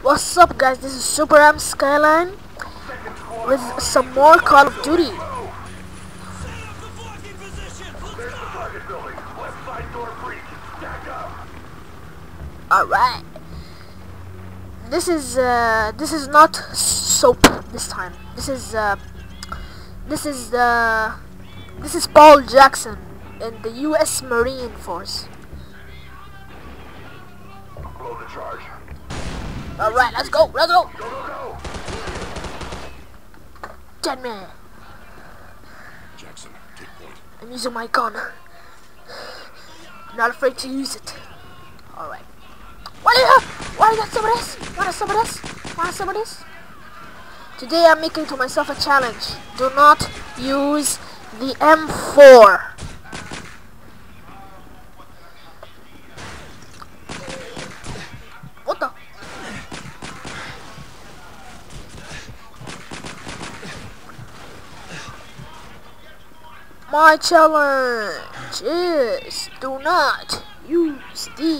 What's up, guys? This is Super M Skyline with some more Call of Duty. Alright. This is not soap this time. This is Paul Jackson in the US Marine Force. Blow the charge. Alright, let's go. Go, go, go. Dead man. Jackson, take point. I'm using my gun. I'm not afraid to use it. Alright. What do you have? Why you got some of this? Want some of this? Want some of this? Today I'm making to myself a challenge. Do not use the M4. What the? My challenge is do not use the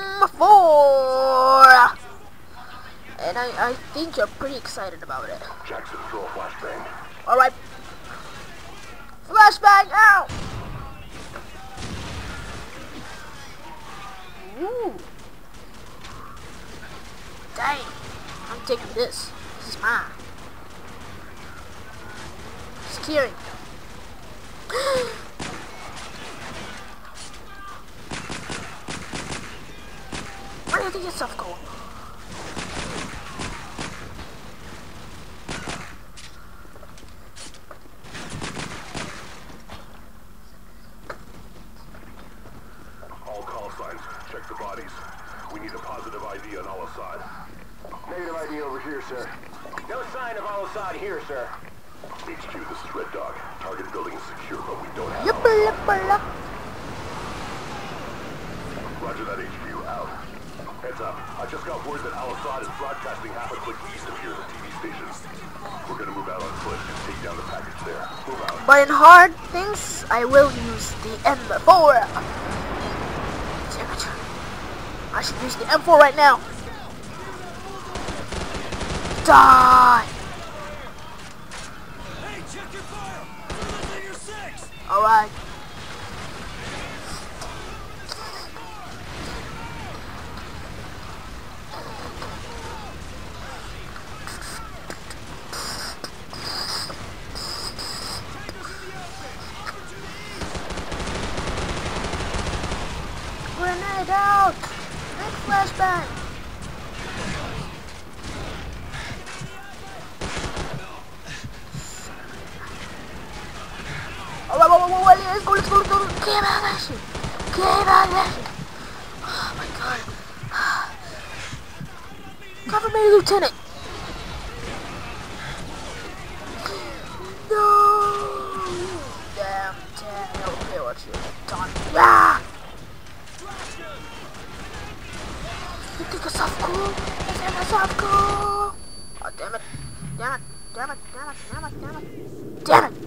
M4. And I think you're pretty excited about it. Jackson, throw a flashbang. Alright. Flashbang out! Ooh. Dang. I'm taking this. This is mine. Scary. Where do you think yourself going? All call signs. Check the bodies. We need a positive ID on Al-Assad. Negative ID over here, sir. No sign of Al-Assad here, sir. HQ, this is Red Dog. Target building is secure, but we don't have Al-Assad. Roger that, HQ. Out. Heads up. I just got word that Al-Assad is broadcasting half a click east of here at the TV station. We're gonna move out on foot and take down the package there. Move out. But in hard things, I will use the M4. Damn it. I should use the M4 right now. Die! Hey, check your fire! Deliver your six! Alright. Grenade out! Big flashbang! Alright, let's go. Get out of that shit! Get out of that shit! Oh my god. Cover me, Lieutenant! No! Damn, okay, what you done? Yeah! You think yourself cool? You think yourself cool? Oh, damn it. Damn it. Damn it. Damn it. Damn it. Damn it. Damn it.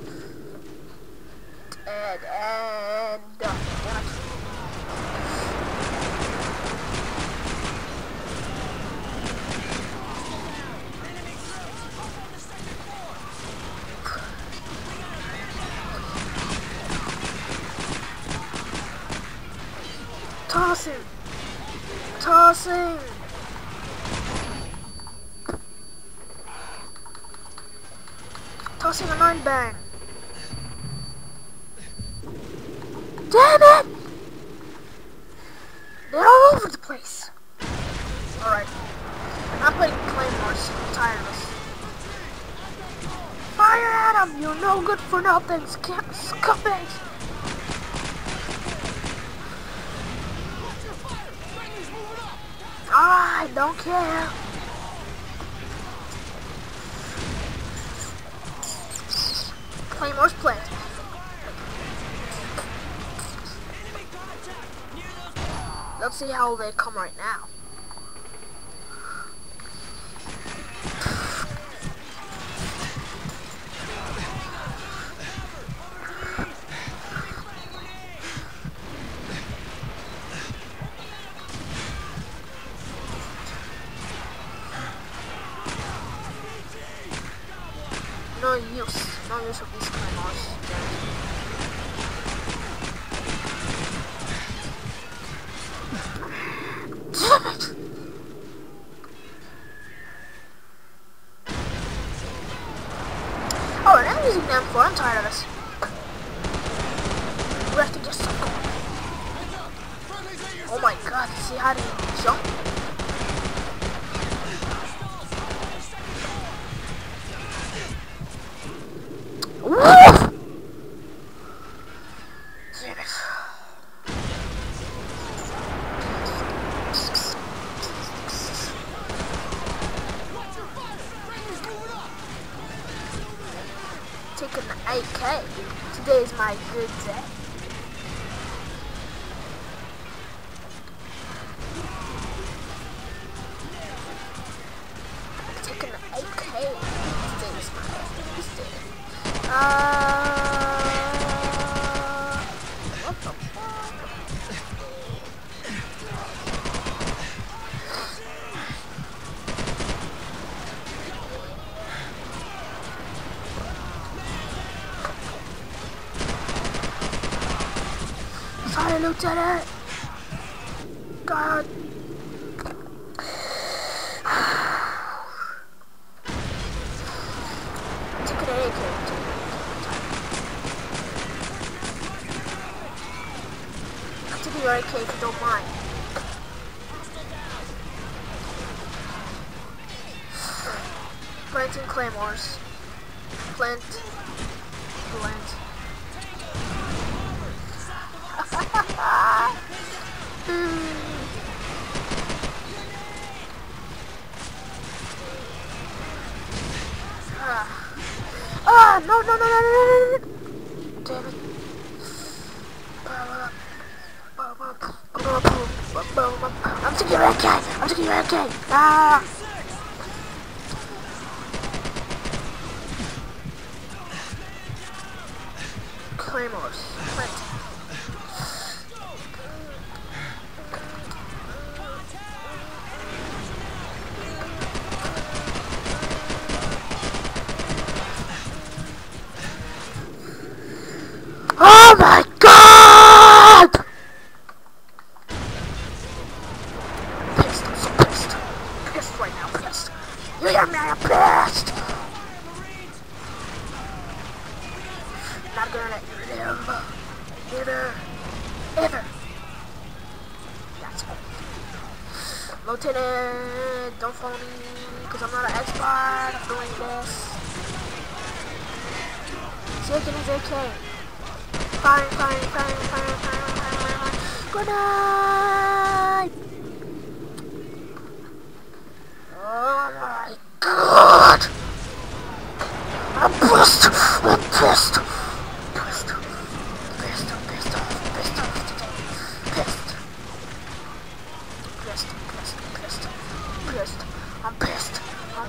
And damn it. Tossing. Tossing. Tossing a 9-bang. Damn it! They're all over the place. Alright. I'm playing Claymores. I'm tired of this. Fire at them, you no good for nothing, scumbags! I don't care. Claymore's planted. Let's see how they come right now. no use of these claymores. Damn it! Alright, I'm using them for. I'm tired of this. We have to get stuff going. Oh my god, see how to jump? Woof! Damn it. Taking the 8K. Today is my good day. Taking the 8K. Today is my good day. What the fuck? Sorry, Lieutenant. God. Take it AK. I'm taking your AK if you don't mind. Planting claymores. Plant. No. Damn it. I'm taking your AK. Ah. Claymores. Plant. Oh my god! Pissed, I'm so pissed. Pissed right now, pissed. You hear me? I'm pissed! Not gonna let you live. Ever. That's all. Lieutenant, don't follow me, because I'm not an expert of doing this. Taking his AK. Fire. Good night! Oh my god! I'm pissed! I'm pissed.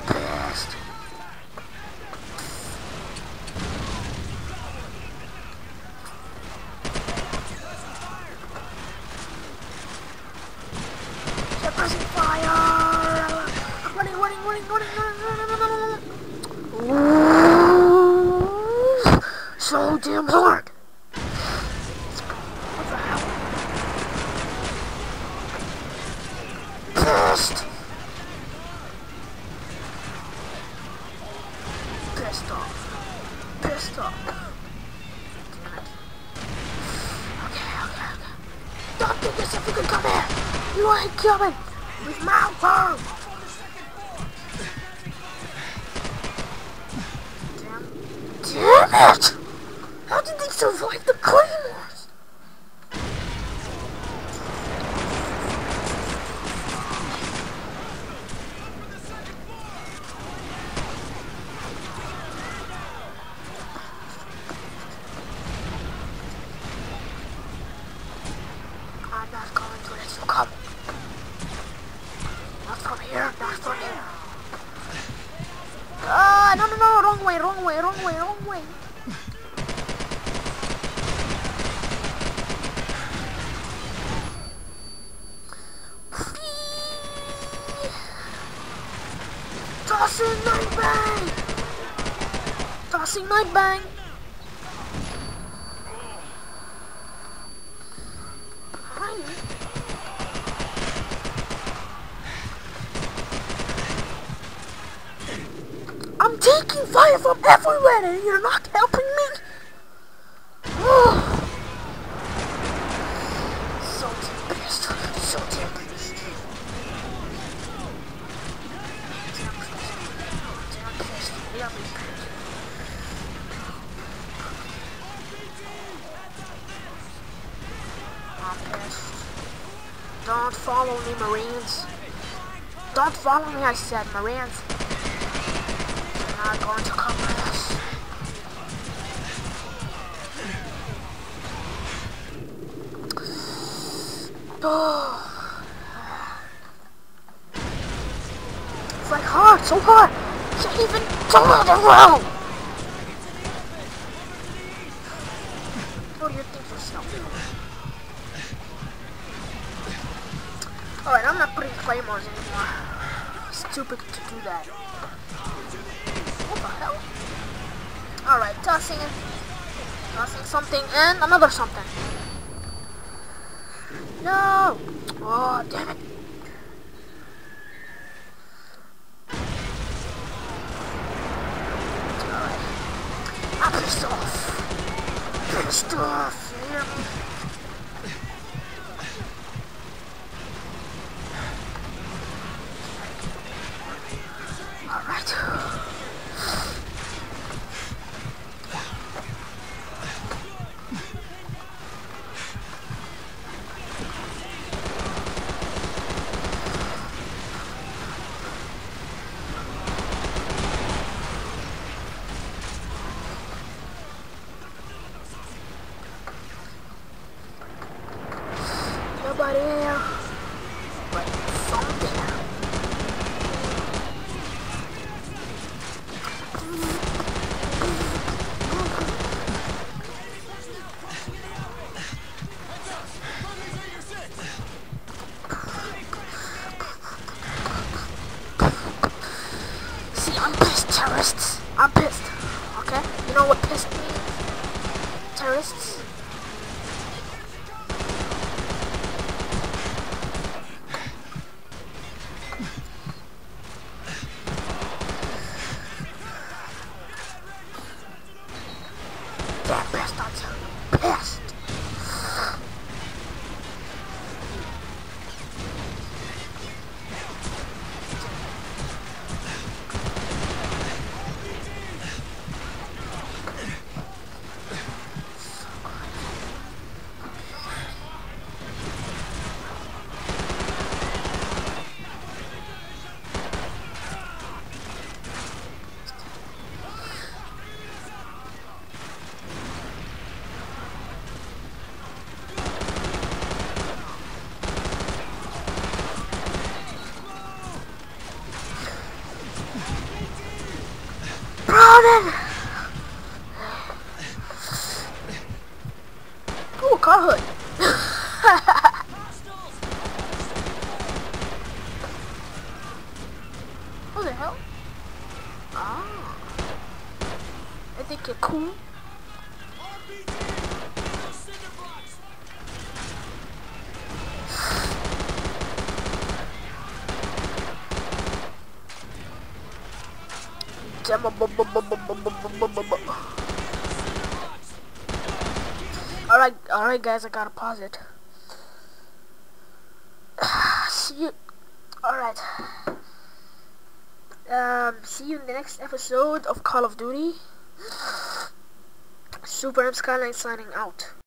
They're pressing fire! I'm running. Ooh, so damn hard. What the hell? Pissed off. Damn it. Okay. Don't think yourself you can come here. You ain't coming with my world. Damn it! How did they survive the claymores? I'm not going to let you come. Not from here. No, wrong way. Tossing my bag! Tossing night bang. I'm taking fire from everywhere and you're not helping me? So pissed. So damn pissed. Damn pissed. Yeah, me pissed. I'm pissed. Don't follow me, Marines. Don't follow me, I said, Marines. You're not going to come with us. Oh. It's like hard, so hard. Can't even turn around. What do you think yourself? Alright, I'm not putting claymores anymore. Stupid to do that. What the hell? Alright, tossing something and another something. No! Oh, damn it. Alright. I'm pissed off. Pissed off. You hear me? Alright. Nobody here. But something. See, I'm pissed, terrorists. I'm pissed. Okay? You know what pissed means? Terrorists. Yeah, pissed, I'll tell you. Pissed. Browning! Ooh, car hood. What the hell? Ah. I think you're cool. Alright guys, I gotta pause it. See you. Alright. See you in the next episode of Call of Duty. Super M Skyline signing out.